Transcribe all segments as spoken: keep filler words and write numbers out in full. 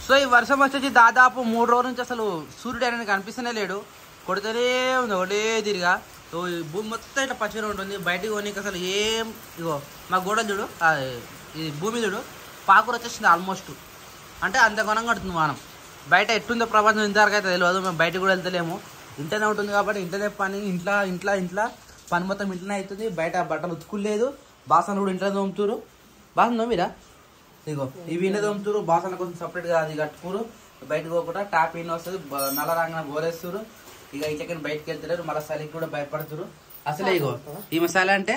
So ఈ వర్షం వచ్చేసి దాదాపు మూడు రోజుల నుంచి అసలు సూర్యుడు అనేది కనిపిస్తూనే లేడు, కొడుతూనే ఉంది ఒకటే తిరిగా. సో ఈ భూమి మొత్తం ఇట్లా పచ్చిగా ఉంటుంది. బయటికి పోనీకి అసలు ఏం, ఇగో మా గోడ చూడు, ఈ భూమి చూడు పాకురు వచ్చేసింది ఆల్మోస్ట్, అంటే అంత ఘనంగా ఉంటుంది వానం. బయట ఎట్టుందో ప్రపంచం ఇంతవరకు అయితే తెలియదు, మేము బయటకు కూడా వెళ్తలేము, ఇంట్లోనే ఉంటుంది కాబట్టి ఇంట్లోనే పని, ఇంట్లో ఇంట్లో ఇంట్లో పని మొత్తం ఇంట్లోనే అవుతుంది. బయట బట్టలు ఉతుకులేదు, బాసనలు కూడా ఇంట్లో తోముతురు. బాసన తోమిరా, ఇగో ఇవి ఇన్న తోముతురు, బాసన కోసం సపరేట్గా అది కట్టుకురు, బయటకు పోకుండా ట్యాప్ ఇన్ వస్తుంది, నల్ల రంగున బోరేస్తురు. ఇక ఇంటికి బయటకు వెళ్తారు, మళ్ళీ చలికి కూడా భయపడుతురు. అసలే ఇగో ఈమె చలి అంటే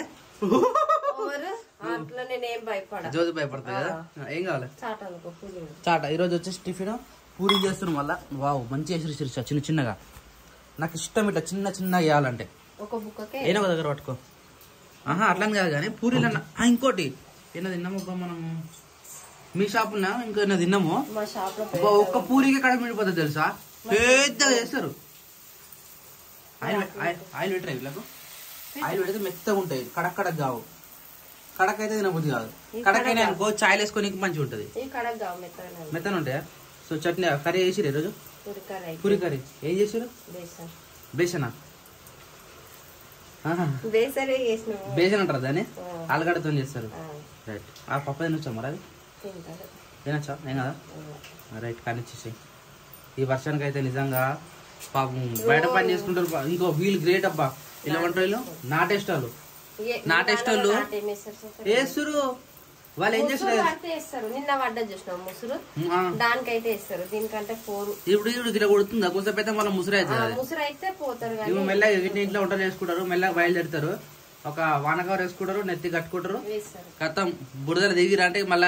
జ్యోతి భయపడుతుంది కదా. ఏం కావాలి చాట. ఈరోజు వచ్చేసి టిఫిన్ పూరి చేస్తున్నాం. మళ్ళీ వావ్ మంచిగా వేసి చిరుచా చిన్న చిన్నగా, నాకు ఇష్టం ఇట్లా చిన్న చిన్నగా వేయాలంటే. ఏదో ఒక దగ్గర పట్టుకో. ఆహా అట్లని కాదు కానీ పూరీలు అన్న. ఇంకోటి ఏదో తిన్నాము మనం మీ షాప్ ఉన్నా, ఇంకో ఏదో తిన్నాము, ఒక్క పూరికి కడ మిడిపోతుంది తెలుసా, పెద్దగా చేస్తారు. ఆయిల్ ఆయిల్ పెట్టరా వీళ్ళకు, ఆయిల్ పెడితే మెత్తగా ఉంటాయి, కడక్ కడక్ కావు. కడక్ అయితే తినబుద్ధి కాదు, కడక్ అయినా అనుకో చాయ్ వేసుకొని మంచిగా ఉంటుంది, మెత్తగా ఉంటాయా. సో చట్నీ కర్రీ చేసిరు ఈరోజు, పూరి కర్రీ. ఏం చేసారు? బేసనా? బేసన్ అంటారు దాన్ని, ఆలుగడ్డతో చేస్తారు. రైట్. ఆ పప్పు తినొచ్చా మరి? అది తినొచ్చా? ఏం కదా. రైట్ కానిచ్చేసి. ఈ వర్షానికి అయితే నిజంగా పాపం బయట పని చేసుకుంటారు. ఇంకో వీళ్ళు గ్రేట్ అబ్బా, ఇలా వంటలు నాటేస్టాలు నాటేస్టోళ్ళు వేస్తారు. వాళ్ళు ఏం చేస్తారు, నిన్న పడ్డ చూసినాం ముసురు, దానికైతే వేస్తారు. దీనికంటే పోరు. ఇప్పుడు ఇప్పుడు గిట్లా కొడుతుందా కొంచెం పెద్ద మళ్ళీ ముసురు అవుతుంది. ముసురు అయితే పోతారు. ఇవి మెల్లగా ఇంట్లో వంటలు వేసుకుంటారు, మెల్లగా బయలుదేరుతారు, ఒక వానకవర్ వేసుకుంటారు, నెత్తి కట్టుకుంటారు, కథం బురదలు దిగిరా అంటే మళ్ళీ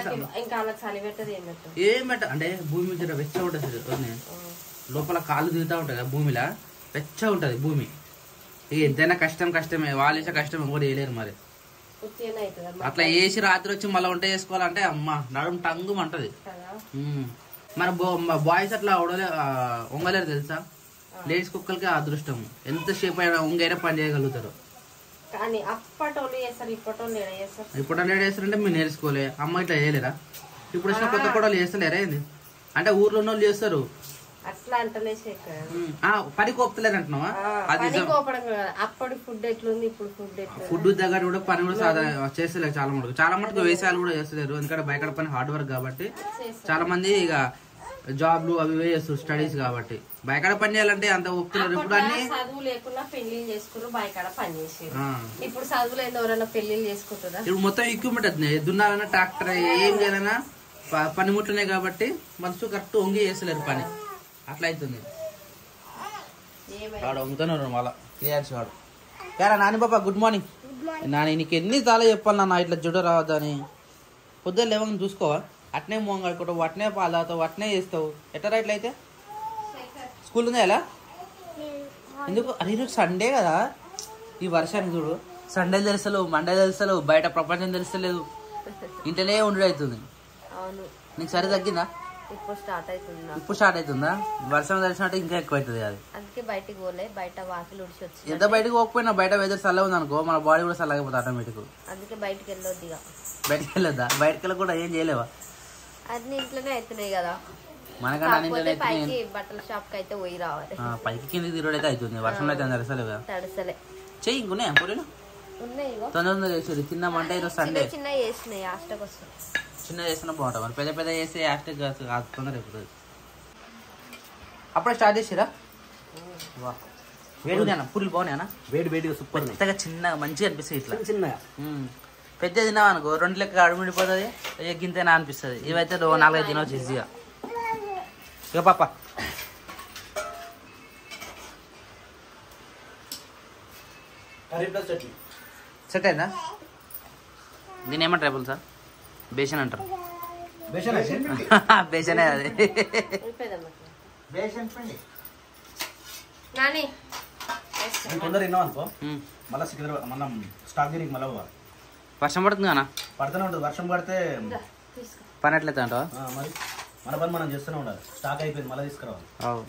ఏం పెట్ట అంటే భూమి మీద వెచ్చ ఉంటుంది, లోపల కాళ్ళు దిగుతా ఉంటాయి కదా భూమిలా, వెచ్చ ఉంటది భూమి. ఇక ఎంతైనా కష్టం కష్టమే, వాళ్ళు వేసే కష్టం ఎవరు వేయలేరు మరి. అట్లా వేసి రాత్రి వచ్చి మళ్ళీ వంట చేసుకోవాలంటే అమ్మ నడుము టంగు అంటది. మన బాయ్స్ అట్లా ఉడలే వంగలేరు తెలుసా, లేడీస్ కుక్కలకి అదృష్టం, ఎంతసేపు అయినా వంగైనా పని చేయగలుగుతారు. ఇప్పటి లేడు చేస్తారంటే మీరు నేర్చుకోలే, అమ్మ ఇట్లా చేయలేరా? ఇప్పుడు వచ్చిన కొత్త కూడా చేస్తలేరా ఏంది? అంటే ఊర్లో ఉన్న వాళ్ళు చేస్తారు, అట్లా అంటలే పని కోపుతలేరు అంటున్నావా? అప్పటి ఫుడ్ ఎట్లుంది, ఇప్పుడు ఫుడ్ ఎట్లా, ఫుడ్ దగ్గర కూడా పని కూడా సాధారణ చేస్తలేరు చాలా మటుకు. చాలా మటుకు వ్యవసాయాలు కూడా చేస్తలేరు, ఎందుకంటే బయట పని హార్డ్ వర్క్ కాబట్టి. చాలా మంది ఇక జాబ్లు అవి చేస్తారు, స్టడీస్ కాబట్టి. బయట పని చేయాలంటే అంత ఒప్పుతున్నారు. ఇప్పుడు అన్ని చదువు లేకుండా పెళ్లి చేసుకున్నారు, బయట పని చేసి. ఇప్పుడు చదువు లేదు, ఎవరైనా పెళ్లి చేసుకుంటారా? ఇప్పుడు మొత్తం ఎక్విప్మెంట్ అవుతుంది, దున్నాలన్నా ట్రాక్టర్ ఏం చేయాలన్నా పనిముట్లున్నాయి కాబట్టి మనుషులు కరెక్ట్ వంగి చేస్తలేరు పని, అట్లా అవుతుంది. వాడు వంగుతున్నారు మళ్ళా క్లియర్స్ వాడు. యారా నాని బాబా గుడ్ మార్నింగ్. నాని నీకు ఎన్ని సార్లు చెప్పాలి నాన్న ఇట్లా జుడ రావద్దని. పొద్దున్న లేవని చూసుకోవా, అట్నే మోహం కడుకుంటావు, అట్నే పాలు తాగుతావు, అట్నే చేస్తావు. ఎట్లా ఇట్లా అయితే స్కూల్ ఉందా ఎలా? ఎందుకు? అరే ఈరోజు సండే కదా, ఈ వర్షానికి చూడు, సండే తెలుస్తలేవు, మండే తెలుస్తలేవు, బయట ప్రపంచం తెలుస్తలేదు, ఇంటనే ఉండు అవుతుంది. నీకు సరి తగ్గిందా? ఇప్పుడు స్టార్ట్ అవుతుంది. ఇప్పుడు స్టార్ట్ అవుతుందా? వర్షం తెలిసినట్టు ఇంకా ఎక్కువ అవుతుంది అది. అందుకే బయటకు పోలే, బయట వాకిలు ఉడిచి వచ్చి. ఎంత బయటకు పోకపోయినా బయట వెదర్ చల్లగా ఉంది అనుకో, మన బాడీ కూడా చల్లగా ఆటోమేటిక్. అందుకే బయటకు వెళ్ళొద్దు. ఇక బయటకు వెళ్ళొద్దా? బయటకు వెళ్ళి కూడా ఏం చేయలేవా? అన్ని ఇంట్లోనే అవుతున్నాయి కదా, మనకన్నా పైకి బట్టల షాప్ కి అయితే పోయి రావాలి. పైకి కింద తిరుగుడు అయితే అవుతుంది, వర్షంలో అయితే తడసలే కదా. తడసలే. చెయ్యి ఇంకున్నాయి పూరీలు ఉన్నాయి, తొందరగా చేసేది తిన్నామంటే ఈరోజు సండే. చిన్న చేసినాయి హాస్టల్ కోసం, చిన్న చేసినా బాగుంటుంది, మరి పెద్ద పెద్ద చేస్తే హాస్టల్ కాదు తొందర అయిపోతుంది. అప్పుడే స్టార్ట్ చేసిరా? వా వేడి అన్న పూరీలు బాగున్నాయన్నా, వేడి వేడిగా సూపర్, మెత్తగా చిన్నగా మంచిగా అనిపిస్తుంది. ఇట్లా చిన్నగా పెద్ద తిన్నావు అనుకో రెండు లెక్క అడుగుడిపోతుంది, గింతేనా అనిపిస్తుంది. ఇవైతే నాలుగైదు తినవచ్చు ఈజీగా. ఇక పాప సెట్ అయిందా? దీని ఏమంటారు రేపులు సార్? బేసన్ అంటారు. బేసనే అది. వర్షం పడుతుంది అన్న, పడుతూనే ఉంటుంది. వర్షం పడితే పని ఎట్లయితే అంటావా? మరి మన పని మనం చేస్తూనే ఉండాలి. స్టాక్ అయిపోయింది, మళ్ళీ తీసుకురావాలి.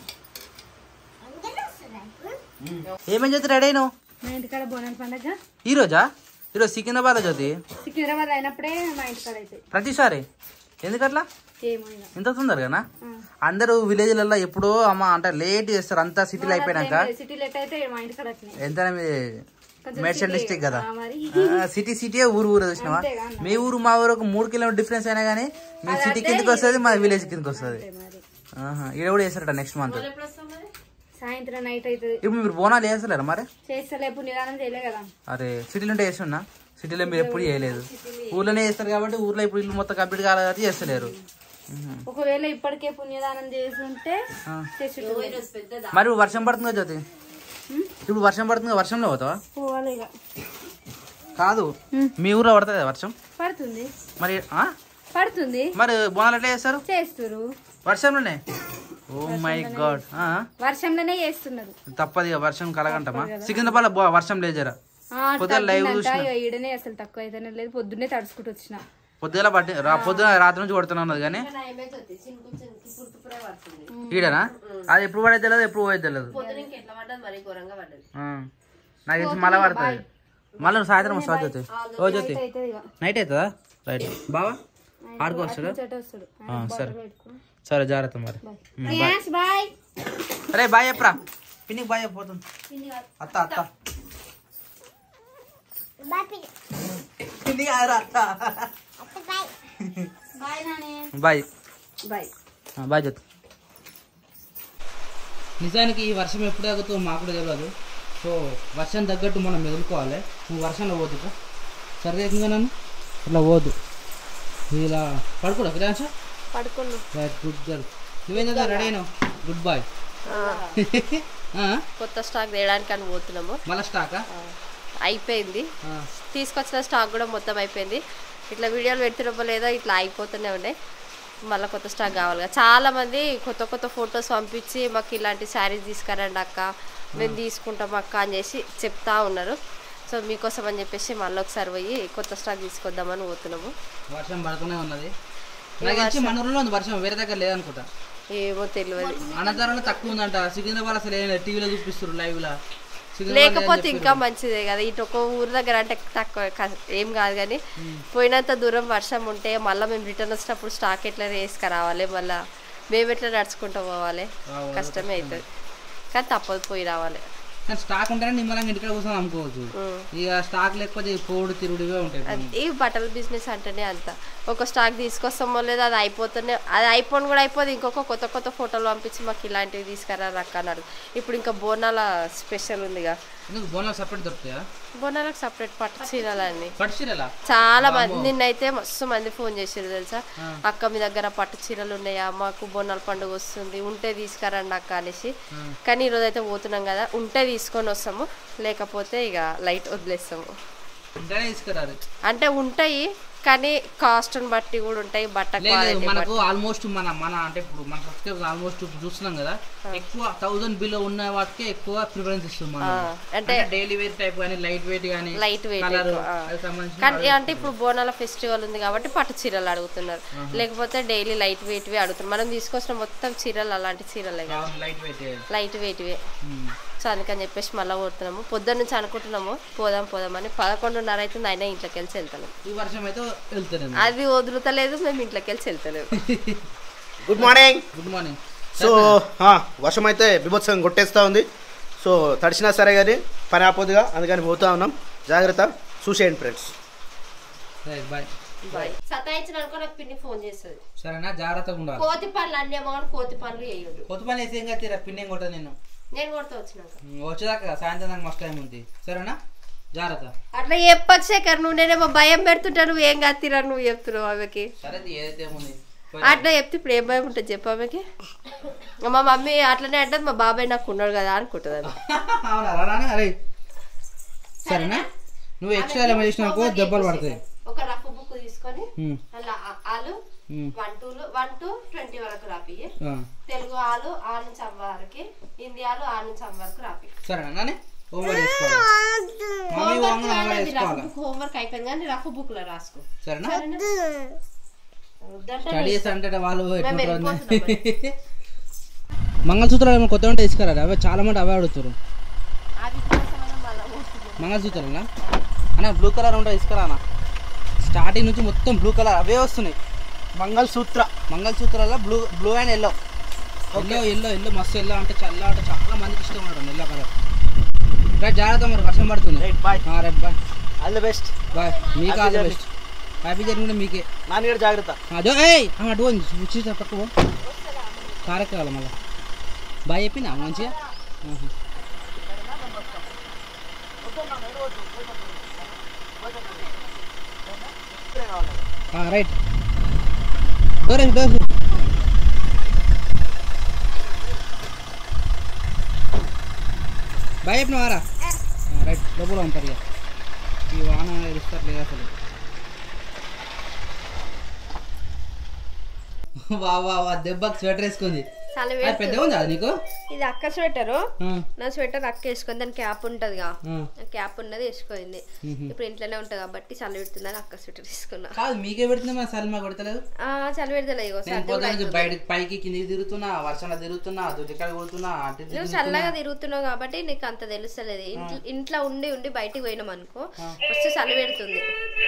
ఏమేం చేస్తే రెడీ అయినావు? మా ఇంటికాడ బోనాల పండుగ ఈ రోజా? ఈరోజు సికింద్రాబాద్ జ్యోతి. సికింద్రాబాద్ అయినప్పుడే మా ఇంటికాడ అయితే ప్రతిసారి ఎందుకట్లా? ఇంత తొందరగానా? అందరూ విలేజ్లలో ఎప్పుడో అమ్మ అంటే లేట్ చేస్తారు, అంతా సిటీలో అయిపోయినాక. ఎంత మేడ్చల్ డిస్ట్రిక్ట్ కదా, సిటీ సిటీ ఊరు ఊరు చూసినావా? మీ ఊరు మా ఊరు ఒక మూడు కిలోమీటర్ డిఫరెన్స్ అయినా కానీ మీ సిటీ కిందకి వస్తుంది, మా విలేజ్ కిందకి వస్తుంది. ఇక్కడ కూడా చేస్తారట నెక్స్ట్ మంత్ సాయంత్రం నైట్ అవుతుంది. ఇప్పుడు మీరు బోనాలు చేస్తలేరా మరి? చేస్తలే, పుణ్యదానం చేయలే కదా. అరే సిటీలో ఉంటే చేస్తున్నా, సిటీలో మీరు ఎప్పుడు చేయలేదు, ఊర్లోనే చేస్తారు కాబట్టి ఊర్లో ఇప్పుడు ఇల్లు మొత్తం కంప్లీట్ కాలేదు కాబట్టి చేస్తలేరు. ఒకవేళ ఇప్పటికే పుణ్యదానం చేస్తుంటే మరి వర్షం పడుతుందా జ్యోతి? ఇప్పుడు వర్షం పడుతుంది, వర్షంలో పోతావా? పోవాలి కాదు, మీ ఊర్లో పడుతుంది వర్షం? పడుతుంది మరి పడుతుంది. మరి బోనాలు ఎట్లా చేస్తారు? చేస్తారు వర్షంలోనే. ఓ మై గాడ్, వర్షంలోనే చేస్తున్నారు. తప్పదు ఇక, వర్షం కలగంటమా? సికింద్రాబాద్ వర్షం లేదు జరా, లైవ్ ఈడనే అసలు తక్కువ అయితేనే లేదు. పొద్దున్నే తడుచుకుంటూ వచ్చిన, పొద్దున పట్టి పొద్దున రాత్రి నుంచి కొడుతున్నది కానీ ఈడనా? అది ఎప్పుడు పడే తెలియదు, ఎప్పుడు పోయేది తెలియదు. నాకు తెలిసి మళ్ళీ పడుతుంది, మళ్ళీ సాయంత్రం స్టార్ట్ అవుతుంది. ఓ జ్యోతి నైట్ అవుతుందా? రైట్ బావా ఆడుకోవచ్చు. సరే సరే జాగ్రత్త మరి. అరే బాయ్ చెప్పరా, పిన్నికి బాయ్ చెప్పిపోతుంది. అత్త అత్త బాయ్ బాయ్ బాయ్ జ్యోతి. నిజానికి ఈ వర్షం ఎప్పుడు తగ్గుతుందో మాకు కూడా తెలియదు. సో వర్షం తగ్గట్టు మనం ఎదుర్కోవాలి. నువ్వు వర్షంలో పోదు, సరిగ్గా నన్ను అట్లా పోదు, ఇలా పడుకోడా కిరాంశ పడుకోండు. Good girl. నువ్వేం చదువు రెడీ అయినావు? Good boy. కొత్త స్టాక్ తేయడానికి అని పోతున్నాము. మళ్ళీ స్టాకా అయిపోయింది, తీసుకొచ్చిన స్టాక్ కూడా మొత్తం అయిపోయింది. ఇట్లా వీడియోలు పెడుతున్నప్పుడు లేదా ఇట్లా అయిపోతూనే ఉన్నాయి. మళ్ళీ కొత్త స్టాక్ కావాలి. చాలా మంది కొత్త కొత్త ఫొటోస్ పంపించి మాకు ఇలాంటి శారీస్ తీసుకురండి అక్క, మేము తీసుకుంటాం అక్క అని చేసి చెప్తా ఉన్నారు. సో మీకోసం అని చెప్పేసి మళ్ళీ ఒకసారి పోయి కొత్త స్టాక్ తీసుకొద్దామని పోతున్నాము. వర్షం పడుతూనే ఉన్నది, మన ఊర్లో ఉంది వర్షం, వేరే దగ్గర లేదనుకుంటా. ఏమో తెలియదు, అనంతరంలో తక్కువ ఉందంట. సికింద్రాబాద్ అసలు టీవీలో చూపిస్తారు లైవ్ లా. లేకపోతే ఇంకా మంచిదే కదా, ఇటు ఒక ఊరు దగ్గర అంటే తక్కువ ఏం కాదు. కానీ పోయినంత దూరం వర్షం ఉంటే మళ్ళీ మేము రిటర్న్ వచ్చినప్పుడు స్టాక్ ఎట్లా వేసుకురావాలి, మళ్ళీ మేము ఎట్లా నడుచుకుంటూ పోవాలి, కష్టమే అవుతుంది. కానీ తప్పదు, పోయి రావాలి. కానీ స్టాక్ ఉంటేనే నిమ్మలంగా ఇంటికాడ కూర్చొని అమ్ముకోవచ్చు. ఇక స్టాక్ లేకపోతే పోడు తిరుగుడుగా ఉంటాయి. ఈ బట్టల బిజినెస్ అంటేనే అంత, ఒక స్టాక్ తీసుకొస్తామో లేదా అది అయిపోతూనే, అది అయిపోయి కూడా అయిపోతుంది. ఇంకొక కొత్త కొత్త ఫోటోలు పంపించి మాకు ఇలాంటివి తీసుకురా రక్క అన్నాడు. ఇప్పుడు ఇంకా బోనాల స్పెషల్ ఉందిగా. బోనాలు సపరేట్ దొరుకుతాయా? బోనాలకు సపరేట్ పట్టు చీరలని పట్టు చీరలా చాలా మంది, నిన్నైతే మస్తు మంది ఫోన్ చేసారు తెలుసా, అక్క మీ దగ్గర పట్టు చీరలు ఉన్నాయా, మాకు బోనాల పండుగ వస్తుంది, ఉంటే తీసుకురండి అక్క అనేసి. కానీ ఈరోజు అయితే పోతున్నాం కదా, ఉంటే తీసుకొని వస్తాము, లేకపోతే ఇక లైట్ వదిలేస్తాము. అంటే ఉంటాయి కానీ కాస్ట్ బట్టి కూడా ఉంటాయి, బట్ట మనకు ఆల్మోస్ట్ మన మన అంటే ఇప్పుడు మన సబ్స్క్రైబర్స్ ఆల్మోస్ట్ చూస్తున్నాం కదా, ఎక్కువ థౌసండ్ బిలో ఉన్న వాటికి ఎక్కువ ప్రిఫరెన్స్ ఇస్తుంది మనం. అంటే డైలీ వేర్ టైప్ గానీ లైట్ వెయిట్ గానీ లైట్ వెయిట్ కానీ అంటే ఇప్పుడు బోనాల ఫెస్టివల్ ఉంది కాబట్టి పట్టు చీరలు అడుగుతున్నారు, లేకపోతే డైలీ లైట్ వెయిట్ వే అడుగుతున్నారు. మనం తీసుకొచ్చిన మొత్తం చీరలు అలాంటి చీరలే కదా, లైట్ వెయిట్ వే. సో అందుకని చెప్పేసి మళ్ళీ పోతున్నాము. పొద్దున్న నుంచి అనుకుంటున్నాము పోదాం పోదామని, పదకొండున్నర అయితే ఆయన ఇంట్లోకి వెళ్ళి వెళ్తాను. ఈ వర్షం అయితే అది వదులుతలేదు, మేము ఇంట్లోకి వెళ్ళి వెళ్తలేము. Good morning. Good morning. So వర్షం అయితే బీభత్సంగా కొట్టేస్తూ ఉంది. సో తడిచినా సరే కానీ పని ఆపోదుగా, అందుకని పోతా ఉన్నాం. జాగ్రత్త, చూసేయండి ఫ్రెండ్స్. Bye bye. సతాయించిన అనుకో నాకు పిన్ని ఫోన్ చేస్తుంది. సరేనా, జాగ్రత్తగా ఉండాలి. కోతి పనులు అన్నీ ఏమో కానీ కోతి పనులు వేయదు. కోతి పనులు వేసి ఏం కత్తిరా, పిన్ని ఏం కొట్టదు నేను. నేను కొడతా వచ్చినాక వచ్చేదాకా సాయంత్రం దాకా మస్తు టైం ఉంది. సరేనా, జాగ్రత్త. అట్లా చెప్పచ్చు శేఖర్, నువ్వు నేనేమో భయం పెడుతుంటా, నువ్వు ఏం కత్తిరా నువ్వు చెప్తున్నావు ఆమెకి. సరే ఏదైతే ఉంది అట్లా చెప్తే ఇప్పుడు ఏం భయం ఉంటుంది చెప్పు ఆమెకి. మా మమ్మీ అట్లనే అంటది, మా బాబాయ్ నాకు ఉన్నాడు కదా అనుకుంటుంది అది. అరే సరేనా, నువ్వు ఎక్స్ట్రా ఏమో చేసినాకో దెబ్బలు పడతాయి. ఒక రఫ్ బుక్ తీసుకొని అలా ఆలు one two one to twenty వరకు రాపి, తెలుగు ఆలు ఆ నుంచి అమ్మ వరకు, హిందీ ఆలు ఆ నుంచి అమ్మ వరకు రాపి. సరేనా, హోంవర్క్ అయిపోయింది కానీ రఫ్ బుక్ లో రాసుకో. సరేనా, స్టడీస్ అంటే వాళ్ళు మంగళసూత్రాలు ఏమో కొత్త ఉంటే తీసుకురా, అవే చాలా మంది అవే అడుగుతారు. మంగళసూత్రాలా అన్న, బ్లూ కలర్ ఉంటే తీసుకురా అన్న. స్టార్టింగ్ నుంచి మొత్తం బ్లూ కలర్ అవే వస్తున్నాయి. మంగళసూత్ర మంగళసూత్రాల్లో blue blue and yellow yellow yellow yellow మస్తు ఎల్లో అంటే చల్ల అంటే చాలా మందికి ఇష్టం ఉండడం ఎల్లో కలర్. రైట్ జాగ్రత్త మరి వర్షం పడుతుంది. Right bye. Right bye. All the best. Bye. మీకు all the best. Happy journey కూడా మీకే. నాన్నగారు జాగ్రత్త. అదో ఏయ్ అటు వచ్చి పట్టుకో కారెక్ట్ కావాలి మళ్ళీ. బాయ్ చెప్పినా మంచిగా. రైట్ డోర్ డోర్ బాయ్ చెప్పిన వారా. రైట్ లోపల ఉంటారు ఇక ఈ వాహనం ఇస్తారు లేదా అసలు. వా వా వా దెబ్బకి స్వెటర్ వేసుకుంది. పెద్ద ఉందా నీకు? ఇది అక్క స్వెటరు. నా స్వెటర్ అక్క వేసుకుంది. దాని క్యాప్ ఉంటది క్యాప్ ఉన్నది వేసుకుంది. ఇప్పుడు ఇంట్లోనే ఉంటది కాబట్టి చలి పెడుతుందని అక్క స్వెటర్ తీసుకున్నా. కాదు మీకే పెడుతుంది మా చలి మాకు పెడతలేదు. చలి పెడతలేదు. బయట పైకి కిందికి తిరుగుతున్నా వర్షంలో తిరుగుతున్నా దుడ్డికాయ కొడుతున్నా. నువ్వు చల్లగా తిరుగుతున్నావు కాబట్టి నీకు అంత తెలుస్తలేదు. ఇంట్లో ఉండి ఉండి బయటికి పోయినాం అనుకో ఫస్ట్ చలి పెడుతుంది.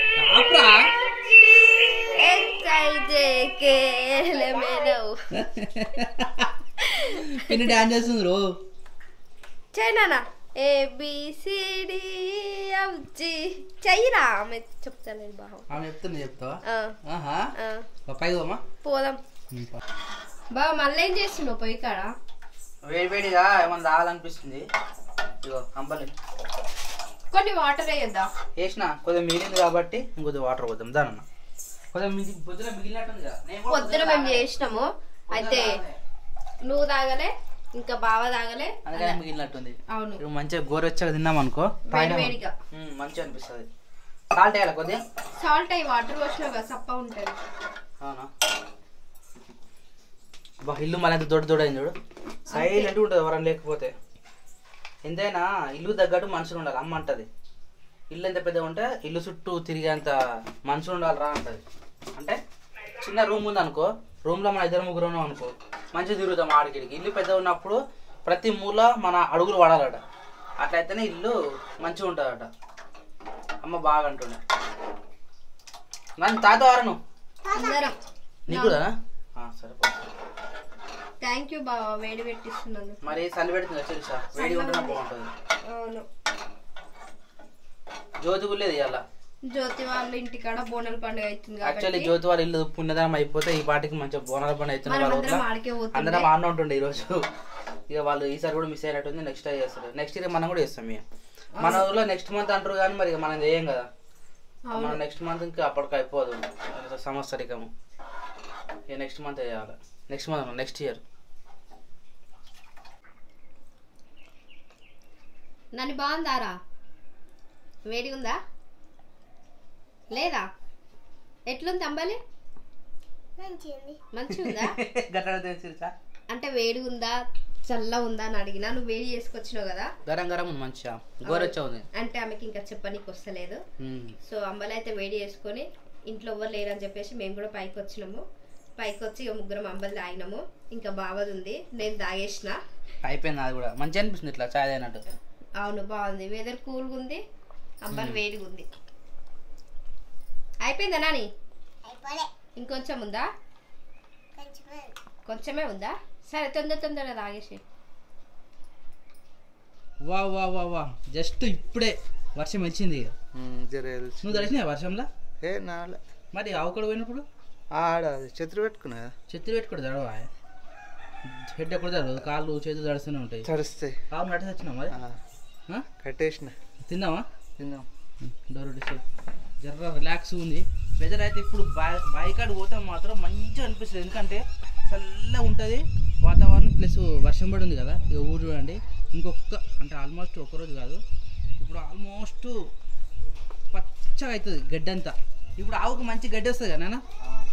పిన్ని డాన్స్ చేస్తుంది రో చైనా ఏబిసిడి చెయ్యిరా ఆమె చెప్తాను బాగా. ఆమె చెప్తుంది చెప్తావా? పైగా పోదాం బాబా. మళ్ళీ ఏం చేస్తున్నావు పొయ్యి కాడ? వేడి వేడిగా ఏమన్నా తాగాలనిపిస్తుంది. ఇగో అంబలి కొన్ని వాటర్ వేయద్దా? వేసిన కొద్దిగా మిగిలింది కాబట్టి ఇంకొద్ది వాటర్ పోద్దాం దానన్న. పొద్దున మిగిలినట్టుంది కదా. పొద్దున మేము చేసినాము అయితే నువ్వు తాగలే ఇంకా బావ తాగలే అందుకని మిగిలినట్టుంది. అవును. ఇప్పుడు మంచిగా గోరొచ్చగా తిన్నాం అనుకో వేడిగా మంచిగా అనిపిస్తుంది. సాల్ట్ వేయాలి కొద్దిగా. సాల్ట్ అయ్యి వాటర్ పోసినా కదా సప్ప ఉంటుంది. అవునా బా ఇల్లు మళ్ళీ దొడ్డు దొడ్డు అయింది చూడు. సైలెంట్ ఉంటుంది ఎవరైనా లేకపోతే. ఎంతైనా ఇల్లు తగ్గట్టు మనుషులు ఉండాలి అమ్మ అంటది. ఇల్లు ఎంత పెద్దగా ఉంటే ఇల్లు చుట్టూ తిరిగేంత మనుషులు ఉండాలి రా అంటది. అంటే చిన్న రూమ్ ఉంది అనుకో రూమ్లో మన ఇద్దరు ముగ్గురు ఉన్నాం అనుకో మంచిగా తిరుగుతాం ఆడికిడికి. ఇల్లు పెద్దగా ఉన్నప్పుడు ప్రతి మూల మన అడుగులు పడాలట. అట్లయితేనే ఇల్లు మంచిగా ఉంటుందట. అమ్మ బాగా అంటుండే. నన్ను తాత వారను నీకు కూడా సరే. థ్యాంక్ యూ బావ వేడి పెట్టిస్తున్నాను. మరి చలి పెడుతుంది తెలుసా వేడి ఉంటున్నా బాగుంటుంది. అవును. జ్యోతి గులేదు ఇవాళ. జ్యోతి వాళ్ళ ఇంటికాడ బోనాల పండుగ అవుతుంది. యాక్చువల్లీ జ్యోతి వాళ్ళ ఇల్లు పుణ్యదానం అయిపోతే ఈ పాటికి మంచిగా బోనాల పండుగ అవుతుంది. అందరం ఆడనే ఉంటుండే ఈరోజు. ఇక వాళ్ళు ఈసారి కూడా మిస్ అయినట్టుంది. నెక్స్ట్ ఇయర్ చేస్తారు. నెక్స్ట్ ఇయర్ మనం కూడా చేస్తాం. ఇక మన ఊర్లో నెక్స్ట్ మంత్ అంటారు కానీ మరి మనం చేయం కదా. మనం నెక్స్ట్ మంత్ ఇంకా అప్పటికి అయిపోదు సంవత్సరికము. ఇక నెక్స్ట్ మంత్ చేయాలి. Next month next year. నన్ను బాగుందారా? వేడి ఉందా లేదా? ఎట్లుంది అంబలి? మంచిగా ఉందా? అంటే వేడి ఉందా చల్ల ఉందా అని అడిగినా. నువ్వు వేడి చేసుకొచ్చినావు కదా. గరం గరం ఉంది మంచిగా గోరొచ్చా ఉంది. అంటే ఆమెకి ఇంకా చెప్పనీకి వస్తలేదు. సో అంబలి అయితే వేడి చేసుకొని ఇంట్లో ఎవ్వరు లేరని చెప్పేసి మేము కూడా పైకి వచ్చినాము. పైకి వచ్చి ఇక ముగ్గురం అంబలి తాగినాము. ఇంకా బావది ఉంది నేను తాగేసిన. అయిపోయింది అది కూడా మంచిగా అనిపిస్తుంది ఇట్లా చాయ్ తాగినట్టు. అవును బాగుంది. వెదర్ కూల్గా ఉంది. అంబలి వేడిగా ఉంది. అయిపోయిందా నాని? ఇంకొంచెం ఉందా? కొంచెమే ఉందా? సరే తొందర తొందరగా తాగేసి. వా వా వా వా జస్ట్ ఇప్పుడే వర్షం వచ్చింది. నువ్వు తెలిసిన వర్షంలో ఏ నాలే మరి ఆవుకడ పోయినప్పుడు ఆడ చెత్రి పెట్టుకున్నా. చెత్రి పెట్టుకోడు తడవా హెడ్ ఎక్కడ తడవదు. కాళ్ళు చేతులు తడుస్తూనే ఉంటాయి. తడుస్తాయి. ఆవు నడిచి వచ్చినావు మరి కట్టేసిన. తిందామా? తిందాం. డోర్ జర్ర రిలాక్స్ ఉంది. వెదర్ అయితే ఇప్పుడు బాయ్ బాయికాడు పోతే మాత్రం మంచిగా అనిపిస్తుంది. ఎందుకంటే చల్లగా ఉంటుంది వాతావరణం. ప్లస్ వర్షం పడి ఉంది కదా. ఇక ఊరు చూడండి ఇంకొక అంటే ఆల్మోస్ట్ ఒక్కరోజు కాదు ఇప్పుడు ఆల్మోస్ట్ పచ్చగా అవుతుంది గడ్డి అంతా. ఇప్పుడు ఆవుకు మంచి గడ్డి వస్తుంది కదా నాన్న.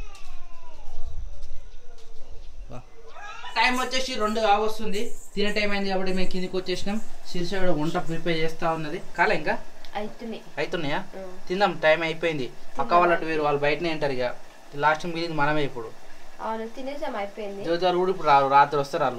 టైం వచ్చేసి రెండు ఆవు వస్తుంది. తినే టైం అయింది కాబట్టి మేము కిందికి వచ్చేసినాం. శిరీష వంట ప్రిపేర్ చేస్తూ ఉన్నది. కాలే ఇంకా అవుతున్నాయా? తిందాం. టైం అయిపోయింది. అక్క వాళ్ళట్టు వేరు వాళ్ళు బయటనే ఉంటారు. ఇక లాస్ట్ మిగిలింది మనమే. ఇప్పుడు జ్యోతి వాళ్ళు కూడా ఇప్పుడు రారు. రాత్రి వస్తారు వాళ్ళు.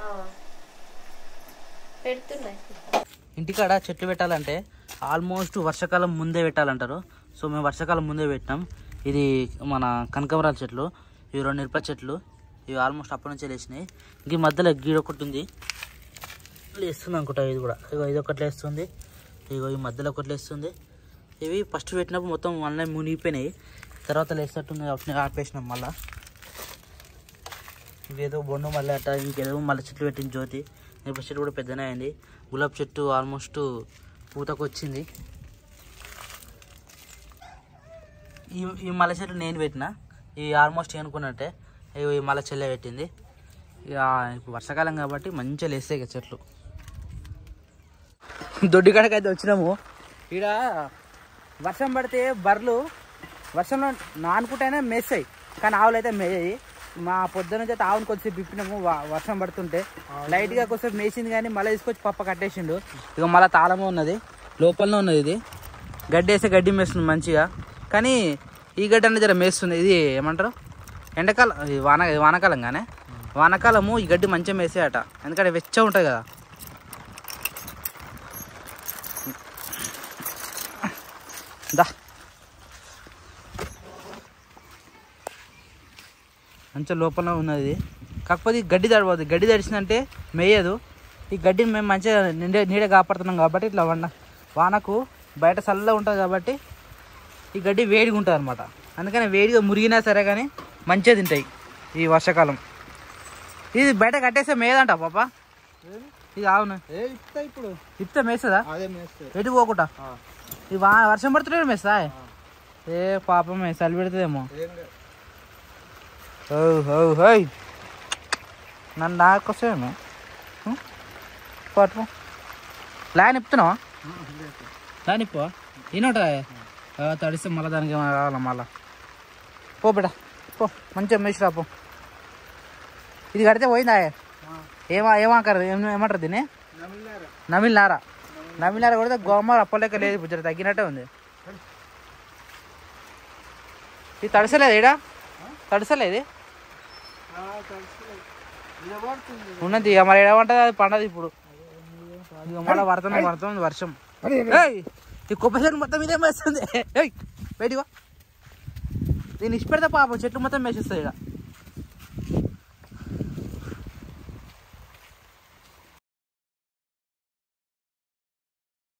ఇంటికాడ చెట్లు పెట్టాలంటే ఆల్మోస్ట్ వర్షాకాలం ముందే పెట్టాలంటారు. సో మేము వర్షాకాలం ముందే పెట్టినాం. ఇది మన కనకమరాల చెట్లు. ఇవి రెండు మిరప చెట్లు, ఇవి ఆల్మోస్ట్ అప్పటి నుంచే లేచినాయి. ఇంక మధ్యలో గీడ ఒకటి ఉంది, లేస్తుంది అనుకుంటా. ఇది కూడా ఇగో ఇది ఒకటి లేస్తుంది, ఇగో ఈ మధ్యలో ఒకటి లేస్తుంది. ఇవి ఫస్ట్ పెట్టినప్పుడు మొత్తం అన్నీ మునిగిపోయినాయి, తర్వాత లేస్తట్టుంది కాబట్టి ఆపేసినాం. మళ్ళీ ఇంకేదో బొండు మళ్ళీ అట్ట ఇంకేదో మళ్ళీ చెట్లు పెట్టింది జ్యోతి. మిరప చెట్టు కూడా పెద్దనే అయింది. గులాబీ చెట్టు ఆల్మోస్ట్ పూతకు వచ్చింది. ఈ ఈ మల్లె చెట్టు నేను పెట్టిన, ఇవి ఆల్మోస్ట్ అనుకున్నట్టే ఈ మల్లె చెల్లె పెట్టింది. ఇక ఇప్పుడు వర్షాకాలం కాబట్టి మంచిగా లేస్తాయి ఇక చెట్లు. దొడ్డికాడకి అయితే వచ్చినాము. ఇక్కడ వర్షం పడితే బర్రెలు వర్షంలో నానుకుంటేనే మేస్తాయి, కానీ ఆవులు అయితే మేయాయి. మా పొద్దున నుంచి అయితే ఆవును కొద్దిసేపు విప్పినాము, వర్షం పడుతుంటే లైట్గా కొద్దిసేపు మేసింది, కానీ మళ్ళీ తీసుకొచ్చి పప్ప కట్టేసిండు. ఇక మళ్ళీ తాళము ఉన్నది, లోపలనే ఉన్నది. ఇది గడ్డి వేస్తే గడ్డి మేస్తుంది మంచిగా, కానీ ఈ గడ్డి అనేది జర మేస్తుంది. ఇది ఏమంటారు ఎండాకాలం, వాన వానాకాలం కానీ వానాకాలము ఈ గడ్డి మంచిగా మేసేయట, ఎందుకంటే వెచ్చ ఉంటుంది కదా. దా మంచిగా లోపల ఉన్నది, కాకపోతే ఈ గడ్డి తడిపోతుంది. గడ్డి తడిచిందంటే మేయదు. ఈ గడ్డిని మేము మంచిగా నిండే నీడ కాపాడుతున్నాం కాబట్టి ఇట్లా వండ వానకు బయట చల్లగా ఉంటుంది కాబట్టి ఈ గడ్డి వేడిగా ఉంటుంది అనమాట. అందుకని వేడిగా మురిగినా సరే కానీ మంచిగా తింటాయి ఈ వర్షాకాలం. ఇది బయట కట్టేస్తే మేదంట పాప, ఇది అవును ఇప్పుడు ఇప్తే మేస్తుందా ఎటు పోకుండా? ఇది వా వర్షం పడుతుంటే మేస్తా? ఏ పాపం చలి పెడుతుందేమో. నన్ను నాకొస్తామేమో పట్టు లాన్ ఇప్పుతున్నావా? లాన్ ఇప్పు ఈనోటా తడిస్తే మళ్ళీ దానికి ఏమైనా కావాలా మళ్ళా. పో బిడ్డ పో, మంచిగా మేసిరా పో. ఇది కడితే పోయిందా? ఏమా ఏమంటారు ఏమంటారు దీన్ని? నమిలినారా. నమిలినారా కొడితే గోమ అప్పలేక లేదు, ఇప్పుడు తగ్గినట్టే ఉంది. ఇది తడిసలేదు ఈడ, తడిసలేదు ఉన్నది. మరి ఏమంటుంది అది పండదు ఇప్పుడు, మళ్ళీ పడుతుంది పడుతుంది వర్షం. ఈ కొబ్బరి చెట్టు మొత్తం ఇదే మేస్తుంది. బయటివా దీన్ని ఇచ్చి పెడితే పాపం చెట్లు మొత్తం మేసేస్తుంది ఇక్కడ.